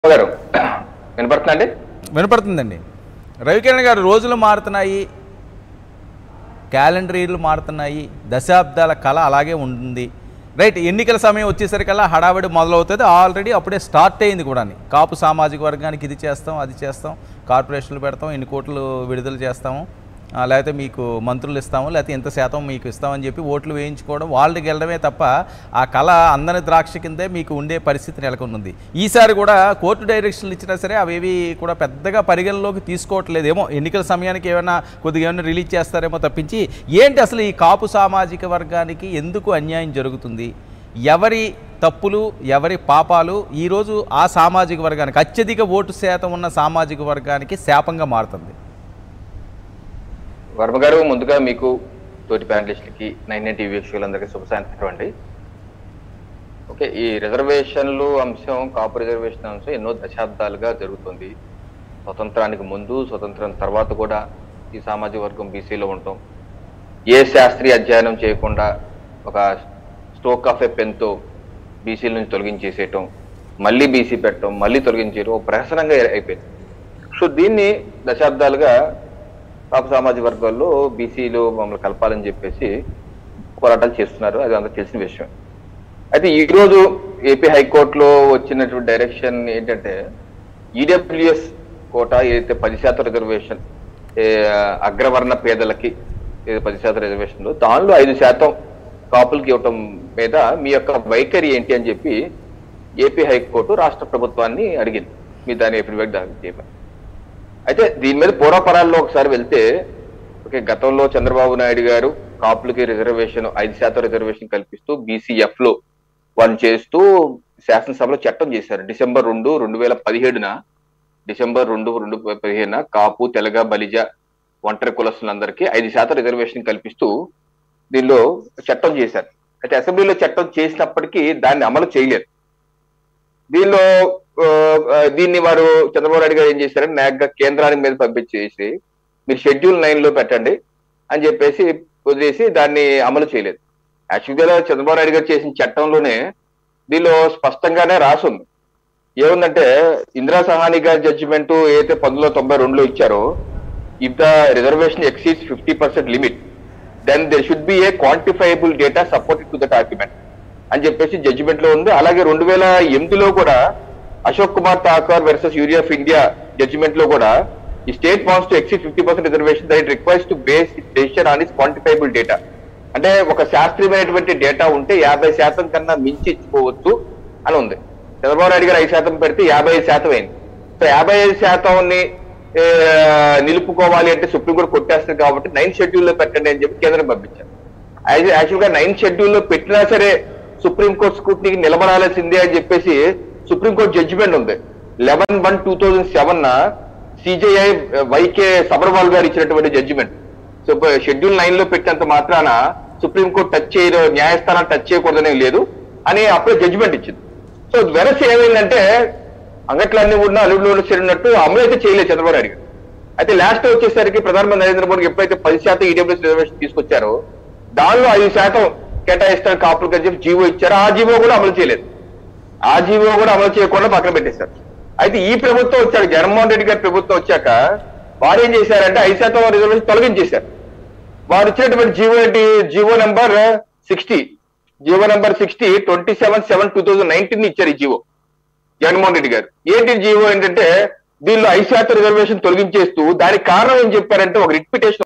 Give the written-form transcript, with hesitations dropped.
గారు వినపడుతుందండి? వినపడుతుందండి. రవికిరణ్ గారు, రోజులు మారుతున్నాయి, క్యాలెండర్ ఇయర్లు మారుతున్నాయి, దశాబ్దాల కళ అలాగే ఉంటుంది. రైట్, ఎన్నికల సమయం వచ్చేసరికల్లా హడావిడి మొదలవుతుంది. ఆల్రెడీ అప్పుడే స్టార్ట్ అయింది కూడా. కాపు సామాజిక వర్గానికి ఇది చేస్తాం, అది చేస్తాం, కార్పొరేషన్లు పెడతాం, ఇన్ని కోట్లు విడుదల చేస్తాము, లేకపోతే మీకు మంత్రులు ఇస్తాము, లేకపోతే ఇంత శాతం మీకు ఇస్తామని చెప్పి ఓట్లు వేయించుకోవడం, వాళ్ళకి వెళ్ళడమే తప్ప ఆ కళ అందని ద్రాక్ష కిందే మీకు ఉండే పరిస్థితి నెలకొంది. ఈసారి కూడా కోర్టు డైరెక్షన్లు ఇచ్చినా సరే అవేవి కూడా పెద్దగా పరిగణలోకి తీసుకోవట్లేదేమో. ఎన్నికల సమయానికి కొద్దిగా ఏమైనా రిలీజ్ చేస్తారేమో తప్పించి, ఏంటి అసలు ఈ కాపు సామాజిక వర్గానికి ఎందుకు అన్యాయం జరుగుతుంది, ఎవరి తప్పులు ఎవరి పాపాలు ఈరోజు ఆ సామాజిక వర్గానికి, అత్యధిక ఓటు శాతం ఉన్న సామాజిక వర్గానికి శాపంగా మారుతుంది? వర్మ గారు, ముందుగా మీకు, తోటి ప్యానలిస్టులకి, 99 టీవీ వీక్షకులందరికీ శుభ సాయంత్రం అండి. ఓకే, ఈ రిజర్వేషన్లు అంశం, కాపు రిజర్వేషన్ అంశం ఎన్నో దశాబ్దాలుగా జరుగుతుంది. స్వతంత్రానికి ముందు, స్వతంత్రం తర్వాత కూడా ఈ సామాజిక వర్గం బీసీలో ఉంటాం. ఏ శాస్త్రీయ అధ్యయనం చేయకుండా ఒక స్ట్రోక్ ఆఫ్ ఎ పెన్తో బీసీల నుంచి తొలగించేసేయటం, మళ్ళీ బీసీ పెట్టడం, మళ్ళీ తొలగించేయడం ఒక ప్రహసనంగా అయిపోయింది. సో దీన్ని దశాబ్దాలుగా కాపు సామాజిక వర్గాల్లో బీసీలు మమ్మల్ని కలపాలని చెప్పేసి పోరాటాలు చేస్తున్నారు. అది అందరూ తెలిసిన విషయం. అయితే ఈరోజు ఏపీ హైకోర్టులో వచ్చినటువంటి డైరెక్షన్ ఏంటంటే, ఈడబ్ల్యూఎస్ కోటా ఏదైతే 10% రిజర్వేషన్, అగ్రవర్ణ పేదలకి 10% రిజర్వేషన్లు, దానిలో 5% కాపులకి ఇవ్వటం మీద మీ యొక్క వైఖరి ఏంటి అని చెప్పి ఏపీ హైకోర్టు రాష్ట్ర ప్రభుత్వాన్ని అడిగింది. మీ దాని ఎఫిడవిట్ దాఖలు చేయమని. అయితే దీని మీద పూర్వపరాల్లో ఒకసారి వెళ్తే, ఓకే, గతంలో చంద్రబాబు నాయుడు గారు కాపులకి రిజర్వేషన్ 5% రిజర్వేషన్ కల్పిస్తూ బీసీఎఫ్ లో వాళ్ళు చేస్తూ శాసనసభలో చట్టం చేశారు. డిసెంబర్ 2, 2017 కాపు, తెలగ, బలిజ, ఒంటరి కులస్తులందరికీ 5% రిజర్వేషన్ కల్పిస్తూ దీనిలో చట్టం చేశారు. అయితే అసెంబ్లీలో చట్టం చేసినప్పటికీ దాన్ని అమలు చేయలేరు. దీన్ని వారు చంద్రబాబు నాయుడు గారు ఏం చేశారంటే, నాగ్గా కేంద్రానికి మీద పంపించేసి మీరు షెడ్యూల్ 9 లో పెట్టండి అని చెప్పేసి వదిలేసి దాన్ని అమలు చేయలేదు. యాక్చువల్గా చంద్రబాబు నాయుడు గారు చేసిన చట్టంలోనే దీనిలో స్పష్టంగానే రాసుంది. ఏముందంటే, ఇందిరా సహాని గారి జడ్జిమెంట్ ఏదైతే 1992లో ఇచ్చారో, if the reservation exceeds 50% limit then there should be a quantifiable data supported to the document అని చెప్పేసి జడ్జిమెంట్ లో ఉంది. అలాగే 2008లో కూడా Ashok Kumar Thakur versus union of India judgement లో కూడా, ఈ state wants to exceed 50% reservation that it requires to base it decision on is quantifiable data. అంటే ఒక శాస్త్రీయమైనటువంటి డేటా ఉంటే 50% కన్నా మించి ఇచ్చుకోవచ్చు అని ఉంది. చంద్రబాబు నాయుడు గారు 5% పెడితే 55% అయింది. సో 55% నిలుపుకోవాలి అంటే సుప్రీంకోర్టు కొట్టేస్తుంది కాబట్టి 9th షెడ్యూల్లో పెట్టండి అని చెప్పి కేంద్రం పంపించారు. యాక్చువల్ గా 9th షెడ్యూల్లో పెట్టినా సరే సుప్రీంకోర్టు స్క్రూటినీకి నిలబడాల్సిందే అని చెప్పేసి సుప్రీంకోర్టు జడ్జిమెంట్ ఉంది. 11/1/2007 సిజేఐ వైకే సబర్వాల్ గారు ఇచ్చినటువంటి జడ్జిమెంట్. సో షెడ్యూల్ 9 లో పెట్టినంత మాత్రాన సుప్రీంకోర్టు న్యాయస్థానం టచ్ చేయకూడదనే లేదు అని అప్పుడే జడ్జిమెంట్ ఇచ్చింది. సో వెరసి ఏమైందంటే, అంగట్లన్నీ కూడా అల్లుడు చేరినట్టు అమలు అయితే చేయలేదు చంద్రబాబు నాయుడు గారు. అయితే లాస్ట్ వచ్చేసరికి ప్రధానమంత్రి నరేంద్ర మోడీ ఎప్పుడైతే 10% ఈడబ్ల్యూఎస్ రిజర్వేషన్ తీసుకొచ్చారో, దానిలో 5% కేటాయిస్తారు కాపులకు అని చెప్పి జీవో ఇచ్చారు. ఆ జీవో కూడా అమలు చేయలేదు. ఆ జీవో కూడా అమలు చేయకుండా పక్కన పెట్టేశారు. అయితే ఈ ప్రభుత్వం వచ్చాక, జగన్మోహన్ రెడ్డి గారి ప్రభుత్వం వచ్చాక వారు ఏం చేశారంటే 5% రిజర్వేషన్ తొలగించేశారు. వారు ఇచ్చినటువంటి జీవో ఏంటి? జీవో నెంబర్ 60 27/7/2019 ఇచ్చారు ఈ జీవో జగన్మోహన్ రెడ్డి గారు. ఏంటి జీవో ఏంటంటే, దీనిలో 5% రిజర్వేషన్ తొలగించేస్తూ దానికి కారణం ఏం చెప్పారంటే, ఒక రిట్ పిటిషన్